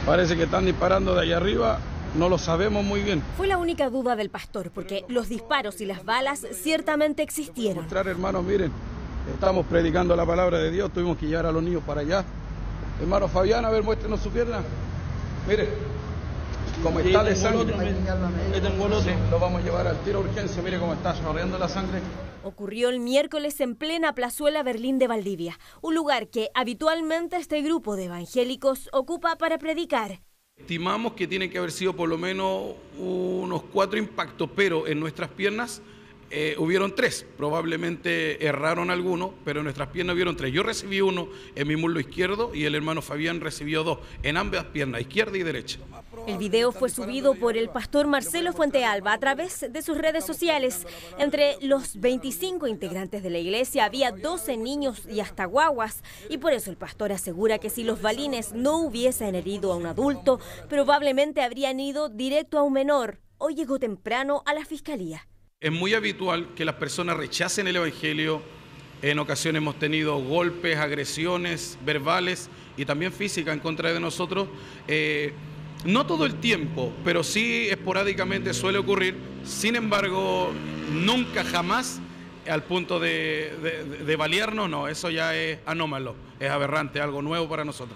Parece que están disparando de allá arriba, no lo sabemos muy bien. Fue la única duda del pastor, porque los disparos y las balas ciertamente existieron. Mostrar, hermanos, miren, estamos predicando la palabra de Dios, tuvimos que llevar a los niños para allá. Hermano Fabián, a ver, muéstrenos su pierna. Mire, como está de sangre. Sí, lo vamos a llevar al tiro de urgencia, mire cómo está chorreando la sangre. Ocurrió el miércoles en plena plazuela Berlín de Valdivia, un lugar que habitualmente este grupo de evangélicos ocupa para predicar. Estimamos que tiene que haber sido por lo menos unos 4 impactos, pero en nuestras piernas hubieron 3. Probablemente erraron algunos, pero en nuestras piernas hubieron 3. Yo recibí uno en mi muslo izquierdo y el hermano Fabián recibió 2, en ambas piernas, izquierda y derecha. El video fue subido por el pastor Marcelo Fuentealba a través de sus redes sociales. Entre los 25 integrantes de la iglesia había 12 niños y hasta guaguas, y por eso el pastor asegura que si los balines no hubiesen herido a un adulto, probablemente habrían ido directo a un menor. Hoy llegó temprano a la fiscalía. Es muy habitual que las personas rechacen el evangelio. En ocasiones hemos tenido golpes, agresiones verbales y también físicas en contra de nosotros. No todo el tiempo, pero sí esporádicamente suele ocurrir. Sin embargo, nunca jamás al punto de balearnos, no, eso ya es anómalo, es aberrante, algo nuevo para nosotros.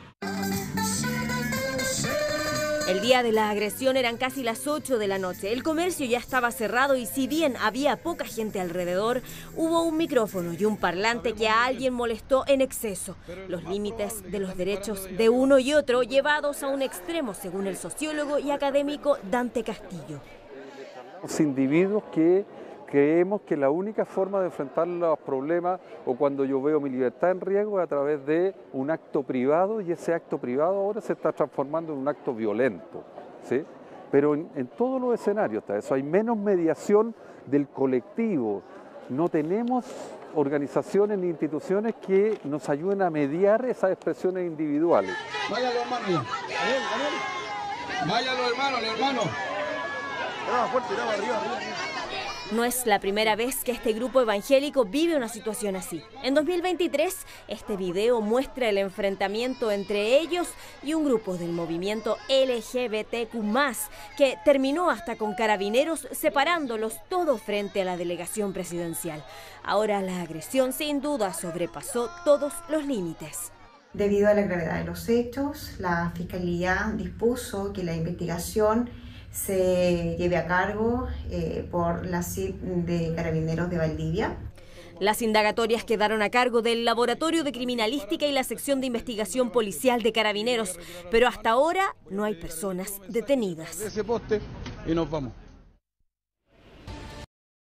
El día de la agresión eran casi las 8 de la noche. El comercio ya estaba cerrado y si bien había poca gente alrededor, hubo un micrófono y un parlante que a alguien molestó en exceso. Los límites de los derechos de uno y otro llevados a un extremo, según el sociólogo y académico Dante Castillo. Los individuos que creemos que la única forma de enfrentar los problemas o cuando yo veo mi libertad en riesgo es a través de un acto privado, y ese acto privado ahora se está transformando en un acto violento, ¿sí? Pero en todos los escenarios está eso, hay menos mediación del colectivo, no tenemos organizaciones ni instituciones que nos ayuden a mediar esas expresiones individuales. Váyalo, hermano. Váyalo, hermano. No es la primera vez que este grupo evangélico vive una situación así. En 2023, este video muestra el enfrentamiento entre ellos y un grupo del movimiento LGBTQ+, que terminó hasta con carabineros separándolos todos frente a la delegación presidencial. Ahora la agresión sin duda sobrepasó todos los límites. Debido a la gravedad de los hechos, la Fiscalía dispuso que la investigación se lleve a cargo por la CIP de Carabineros de Valdivia. Las indagatorias quedaron a cargo del Laboratorio de Criminalística y la Sección de Investigación Policial de Carabineros, pero hasta ahora no hay personas detenidas. Ese poste y nos vamos.